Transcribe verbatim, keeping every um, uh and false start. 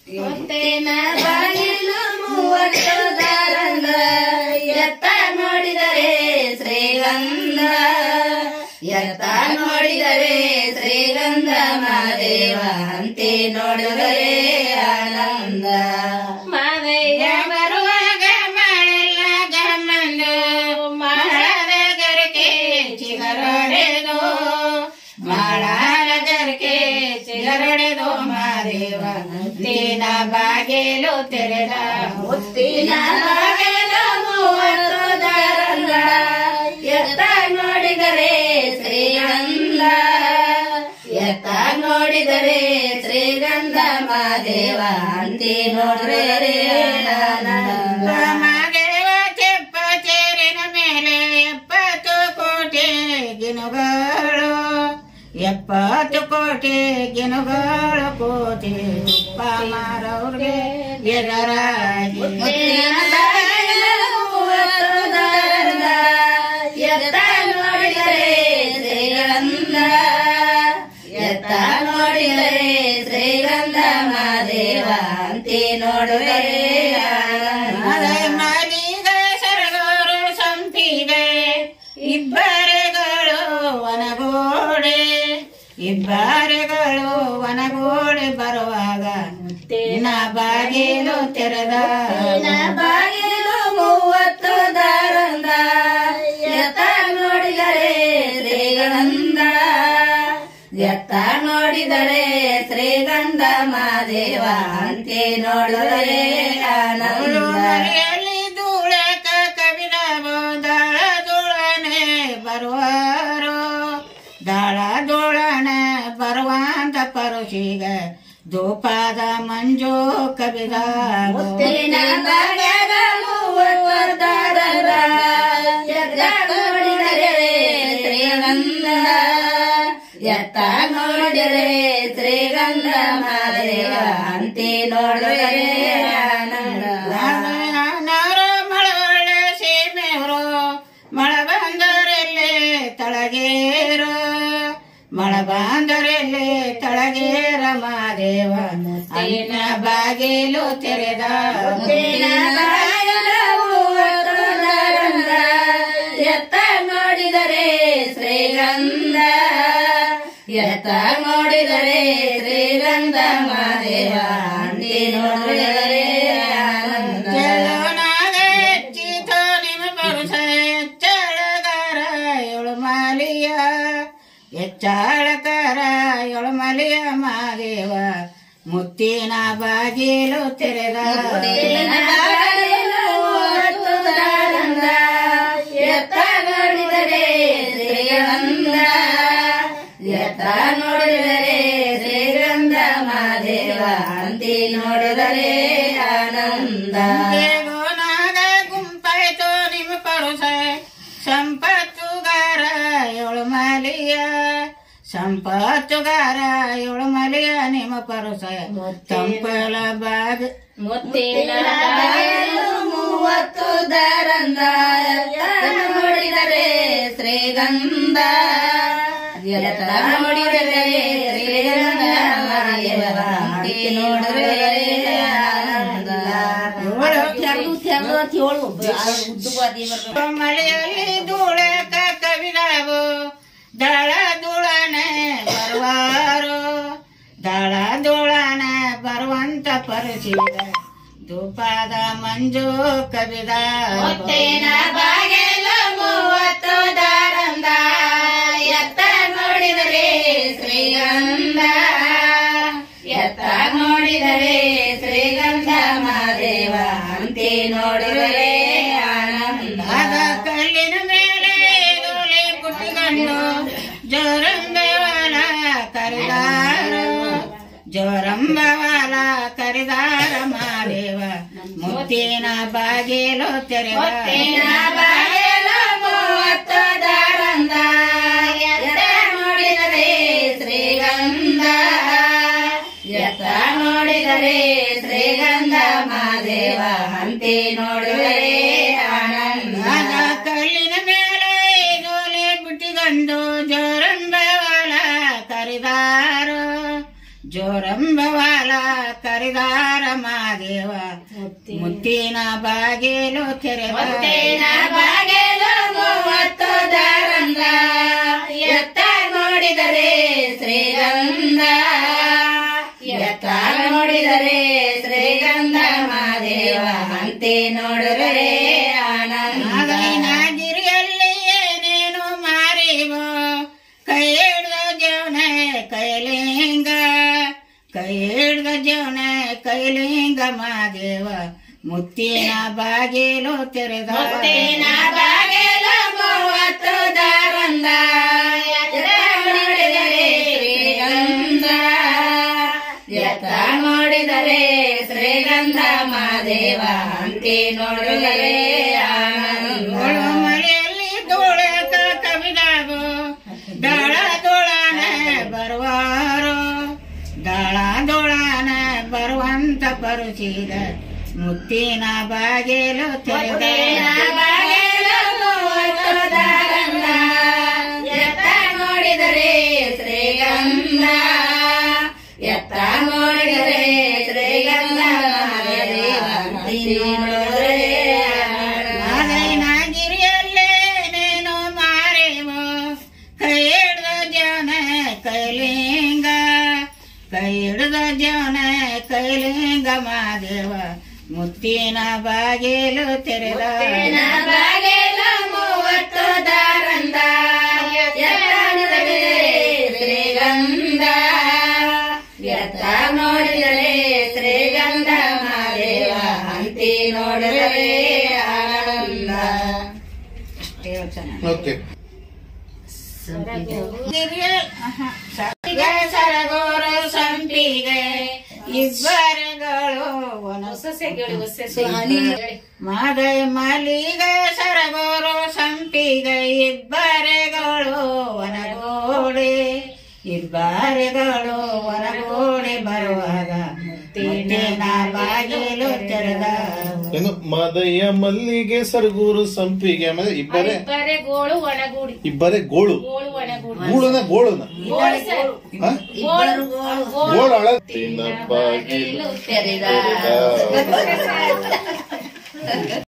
ಮುತ್ತಿನ ಬಾಗಿಲು ಮೂವತ್ತು ದಾರಂದ ಎತ್ತ ನೋಡಿದರೆ ಶ್ರೀಗಂಧ ಎತ್ತ ನೋಡಿದರೆ ಶ್ರೀಗಂಧ ಮಾದೇವ ಅಂತೆ ನೋಡಿದರೆ ಆನಂದ ಮಾದಯ್ಯ ಬರುವಾಗ ಮಳೆಲ್ಲ ಗಮ್ಮಂದು ಮಾಡದ ಗರಿಕೆ ಚಿಗರೊಡೆದು ಮಾಡದ ಗರಿಕೆ ಚಿಗರೊಡೆದು ಮಾದೇವ ಮುತ್ತಿನ ಬಾಗಿಲು ತೆರೆದ ಮುತ್ತಿನ ಬಾಗಿಲು ಮೂವತ್ತು ದಾರಂದ ಎತ್ತ ನೋಡಿದರೆ ಶ್ರೀಗಂಧ ಎತ್ತ ನೋಡಿದರೆ ಶ್ರೀಗಂಧ ಮಾದೇವ ಅಂತೆ ನೋಡಿದರೆ ಆನಂದ ಮಾದೇವ ತೆಪ್ಪ ಚೇರಿನ ಮೇಲೆ ಎಪ್ಪತ್ತು ಕೋಟಿ ಗಿನುಗಳು ಎಪ್ಪತ್ತು ಕೋಟಿ ಗಿನುಗಳು ಕೋಟಿ ತುಪ್ಪ ಮಾರವ್ರಿಗೆ ಎದರಾಗಿ ಎತ್ತ ನೋಡಿದರೆ ಶ್ರೀಗಂಧ ಎತ್ತ ನೋಡಿದರೆ ಶ್ರೀಗಂಧ ಮಾದೇವ ಅಂತೆ ನೋಡಿದರೆ ಮಲಿಗ ಸರಗೂರು ಸಂಪಿಗೆ ಇಬ್ಬರಿಗಳು ವನಗೋಡೆ ಇಬ್ಬರಿಗಳು ವನಗೋಡೆ ಬರುವಾಗ ಮುತ್ತಿನ ಬಾಗಿಲು ತೆರೆದ ಬಾಗಿಲು ಮೂವತ್ತು ದಾರಂದ ಎತ್ತ ನೋಡಿದರೆ ಶ್ರೀಗಂಧ ಎತ್ತ ನೋಡಿದರೆ ಶ್ರೀಗಂಧ ಮಾದೇವ ಅಂತೆ ನೋಡಿದರೆ ಆನಂದ ಧೂಳಕ ಕವಿರಾವು ದಾಳ ಧೂಳನೆ ಬರುವಾರು ದಾಳ ಧೂಳನೆ ಬರುವಂತ ಪರುಷಿಗ ಧೂಪದ ಮಂಜು ಕವಿದ ಮುತ್ತಿನ ಬಾಗ್ಯಾಗ ಮೂವತ್ತು ದಾರಂದ ಎತ್ತ ನೋಡಿದರೆ ಶ್ರೀಗಂಧ ಎತ್ತ ನೋಡಿದರೆ ಶ್ರೀಗಂಧ ಮಾದೇವ ಅಂತೆ ನೋಡಿದರೆ ಆನಂದ ಮಳವಳ್ಳ ಸೀಮೆಯವರು ಮಳ ಬಂದರೆಲ್ಲೇ ತಳಗೇರು ಮಳ ಬಂದರೆಲ್ಲೇ ತಳಗೇರ ಮಾದೇವ ಮುತ್ತಿನ ಬಾಗಿಲು ತೆರೆದ ಮುತ್ತಿನ ಬಾಗಿಲು ಮೂವತ್ತು ದಾರಂದ ಎತ್ತ ನೋಡಿದರೆ ಶ್ರೀಗಂಧ ಎತ್ತ ನೋಡಿದರೆ ಶ್ರೀಗಂಧ ಮಾದೇವ ಅಂತೆ ನೋಡಿದರೆ ಆನಂದ ಹೆಚ್ಚಿತೋ ನಿಮ್ಮ ಪರುಷ ಎಚ್ಚಳಗಾರ ಏಳು ಮಾಲಿಯ ಎಚ್ಚಾಳಕಾರ ಏಳು ಮಲಿಯ ಮಾದೇವ ಮುತ್ತಿನ ಬಾಗಿಲು ತೆರೆದ ಎತ್ತ ನೋಡಿದರೆ ಶ್ರೀಗಂಧ ಎತ್ತ ನೋಡಿದರೆ ಶ್ರೀಗಂಧ ಮಾದೇವ ಅಂತೆ ನೋಡಿದರೆ ಆನಂದ ನಾಗ ಗುಂಪಾಯ್ತು ನಿಮ್ಮ ಪರುಷ ಸಂಪತ್ತುಗಾರ ಏಳು ಮಾಲಿಯ ಸಂಪತ್ತುಗಾರ ಏಳು ಮಲಿಯ ನಿಮ್ಮ ಪರುಷ ತಂಪಲ ಬಾಗ ಮುತ್ತಿನ ಬಾಗಿಲು ಮೂವತ್ತು ದಾರಂದ ನೋಡಿದರೆ ಶ್ರೀಗಂಧ ಎತ್ತ ನೋಡಿದರೆ ಶ್ರೀಗಂಧ ಮಾದೇವ ಅಂತೆ ನೋಡಿದರೆ ಆನಂದ ಮಳೆಯಲ್ಲಿ ಧೂಳಕ ಕವಿರಾವು ದಾಳ ಧೂಳನೆ ಬರುವಾರು ದಾಳ ಧೂಳನೆ ಬರುವಂತ ಪರಿಚಿದ ಧೂಪದ ಮಂಜು ಕವಿದ ಮುತ್ತಿನ ಬಾಗಿಲು ಮೂವತ್ತು ದಾರಂದ ಎತ್ತ ನೋಡಿದರೆ ಶ್ರೀಗಂಧ ಎತ್ತ ನೋಡಿದರೆ ಶ್ರೀಗಂಧ ಮಾದೇವ ಅಂತೆ ನೋಡಿದರೆ ಆನಂದ ಕಲ್ಲಿನ ಮೇಲೆ ಧೂಳಿ ಪುಟ್ಟಿಕೊಂಡು ಜೋರಂಬವಾಲ ಕರಿದಾರ ಜೋರಂಬವಾಲ ಕರಿದಾರ ಮಾದೇವ ಮುತ್ತಿನ ಬಾಗಿಲು ತೆರೆದ ಮುತ್ತಿನ ಬಾಗಿಲು ಮೂವತ್ತು ದಾರಂದ ಎತ್ತ ನೋಡಿದರೆ ಶ್ರೀಗಂಧ ಎತ್ತ ನೋಡಿದರೆ ಶ್ರೀಗಂಧ ಮಾದೇವ ಅಂತೆ ನೋಡಿದರೆ ಆನಂದ ಕಲ್ಲಿನ ಮೇಲೆ ಧೂಳಿ ಪುಟ್ಟಿಕೊಂಡು ಜೋರಂಬವಾಲ ಕರಿದಾರ ಜೋರಂಬವಾಲ ಕರಿದ ತೆರೆದಾರ ಮಾದೇವ ಮುತ್ತಿನ ಬಾಗಿಲು ತೆರೆದ ಬಾಗಿಲು ಮೂವತ್ತು ದಾರಂದ ಎತ್ತ ನೋಡಿದರೆ ಶ್ರೀಗಂಧ ಎತ್ತ ನೋಡಿದರೆ ಶ್ರೀಗಂಧ ಮಾದೇವ ಅಂತೆ ನೋಡಿದರೆ ಆನಂದ ಗಿರಿಯಲ್ಲಿ ಏನೇನು ಮಾರಿವೋ ಕೈ ಹಿಡ್ದ ಜೀವನ ಕೈಲಿಂಗ ಕೈ ಹಿಡ್ದ ಜೀವನ ಕೈಲಿಂಗ ಮಾದೇವ ಮುತ್ತಿನ ಬಾಗಿಲು ತೆರೆದ ಮುತ್ತಿನ ಬಾಗಿಲು ಮೂವತ್ತು ದಾರಂದ ನೋಡಿದರೆ ಶ್ರೀಗಂಧ ಎತ್ತ ನೋಡಿದರೆ ಶ್ರೀಗಂಧ ಮಾದೇವ ಅಂತೆ ನೋಡಿದರೆ ಆನಂದ ಮಳೆಯಲ್ಲಿ ದೋಳಕ ಕವಿದಾಗೋ ದಾಳ ದೋಳಾನ ಬರುವಾರೋ ದಾಳ ದೋಳಾನ ಬರುವಂತ ಪರುಚಿದ ಮುತ್ತಿನ ಬಾಗಿಲು ತೆರೆದ ಬಾಗಿಲು ಮೂವತ್ತು ದಾರಂದ ಎತ್ತ ನೋಡಿದರೆ ಶ್ರೀಗಂಧ ಎತ್ತ ನೋಡಿದರೆ ಶ್ರೀಗಂಧ ಮಾದೇವ ಗಿರಿಯಲ್ಲೇ ನೇನು ಮಾರೇವೋ ಕೈ ಹಿಡ್ದ ಜವನ ಕೈಲಿಂಗ ಕೈ ಹಿಡ್ದ ಜವನ ಕೈಲಿಂಗ ಮಾದೇವ ಮುತ್ತಿನ ಬಾಗಿಲು ತೆರೆದ ಬಾಗಿಲು ಮೂವತ್ತು ದಾರಂದ ಎತ್ತ ನೋಡಿದರೆ ಶ್ರೀಗಂಧ ಎತ್ತ ನೋಡಿದರೆ ಶ್ರೀಗಂಧ ಮಾದೇವ ಅಂತಿ ನೋಡಿದರೆ ಆನಂದ ಓಕೆ ಸರಗೋರು ಸಂಪಿಗೆ ಇಬ್ಬರುಗಳು ಮಾದೈ ಮಲ್ಲಿಗೆ ಸರಗೋರು ಸಂಪಿಗೆ ಇಬ್ಬರುಗಳು ವನಗೋಡೆ ಇಬ್ಬರುಗಳು ವನಗೋಡೆ ಬರುವಾಗ ಮುತ್ತಿನ ಬಾಗಿಲು ತೆರೆದ ಏನು ಮಾದಯ್ಯ ಮಲ್ಲಿಗೆ ಸರಗೂರು ಸಂಪಿಗೆ ಆಮೇಲೆ ಇಬ್ಬರೇ ಇಬ್ಬರೇ ಗೋಳು ಒಣಗೂಡಿ ಇಬ್ಬರೇ ಗೋಳು ಗೋಳು ಒಣಗೂಡಿ ಗೂಳನ ಗೋಳುನ ಗೋಳು ಗೋಳು ಅಳತಿನ ಬಾಗಿಲು ತೆರೆದ ತೆರೆದ